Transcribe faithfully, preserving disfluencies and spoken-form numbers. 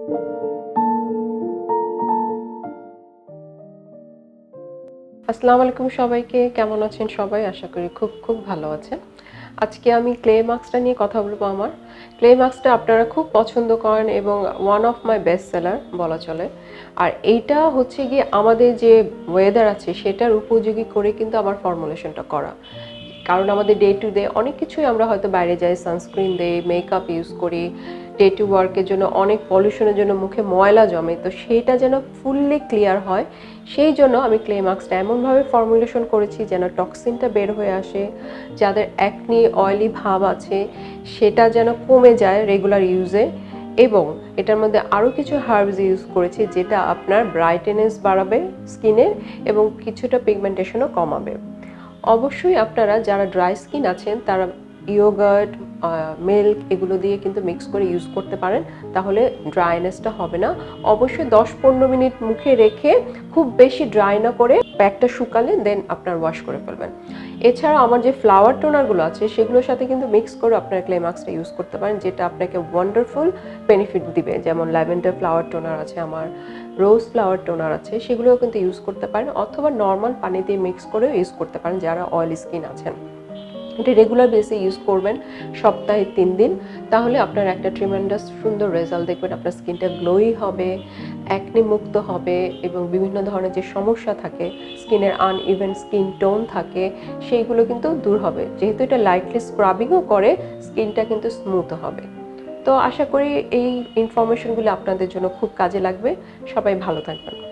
আসসালামু আলাইকুম সবাইকে, কেমন আছেন সবাই? আশা করি খুব খুব ভালো আছেন। আজকে আমি ক্লে মাস্কটা নিয়ে কথা বলবো। আমার ক্লে মাস্কটা আপনারা খুব পছন্দ করেন এবং one of my best seller বলা চলে। আর এইটা হচ্ছে গিয়ে আমাদের যে ওয়েদার আছে সেটার উপযোগী করে কিন্তু আমার ফর্মুলেশনটা করা। কারণ আমাদের ডে টু ডে অনেক কিছুই আমরা হয়তো বাইরে যাই, সানস্ক্রিন দেই, মেকআপ ইউজ করি, ডে টু ওয়ার্কের জন্য অনেক পলিউশনের জন্য মুখে ময়লা জমে, তো সেইটা যেন ফুললি ক্লিয়ার হয় সেই জন্য আমি ক্লে মাস্কটা এমনভাবে ফর্মুলেশন করেছি যেন টক্সিনটা বের হয়ে আসে, যাদের অ্যাকনি অয়েলি ভাব আছে সেটা যেন কমে যায় রেগুলার ইউজে। এবং এটার মধ্যে আরও কিছু হার্বস ইউজ করেছি যেটা আপনার ব্রাইটেনেস বাড়াবে স্কিনের এবং কিছুটা পিগমেন্টেশনও কমাবে। অবশ্যই আপনারা যারা ড্রাই স্কিন আছেন তারা ইয়োগার্ট, মিল্ক এগুলো দিয়ে কিন্তু মিক্স করে ইউজ করতে পারেন, তাহলে ড্রাইনেসটা হবে না। অবশ্যই দশ পনেরো মিনিট মুখে রেখে খুব বেশি ড্রাই না করে প্যাকটা শুকালে দেন আপনার ওয়াশ করে ফেলবেন। এছাড়া আমার যে ফ্লাওয়ার টোনারগুলো আছে সেগুলোর সাথে কিন্তু মিক্স করে আপনার ক্লে মাস্কটা ইউজ করতে পারেন, যেটা আপনাকে ওয়ান্ডারফুল বেনিফিট দিবে। যেমন ল্যাভেন্ডার ফ্লাওয়ার টোনার আছে, আমার রোজ ফ্লাওয়ার টোনার আছে, সেগুলোও কিন্তু ইউজ করতে পারেন, অথবা নর্মাল পানি দিয়ে মিক্স করেও ইউজ করতে পারেন যারা অয়েলি স্কিন আছেন। এটা রেগুলার বেসে ইউজ করবেন সপ্তাহে তিন দিন, তাহলে আপনার একটা ট্রিমেন্ডাস সুন্দর রেজাল্ট দেখবেন। আপনার স্কিনটা গ্লোই হবে, অ্যাকনি মুক্ত হবে এবং বিভিন্ন ধরনের যে সমস্যা থাকে, স্কিনের আনইভেন স্কিন টোন থাকে, সেইগুলো কিন্তু দূর হবে। যেহেতু এটা লাইটলি স্ক্রাবিংও করে, স্কিনটা কিন্তু স্মুথ হবে। তো আশা করি এই ইনফরমেশনগুলো আপনাদের জন্য খুব কাজে লাগবে। সবাই ভালো থাকবেন।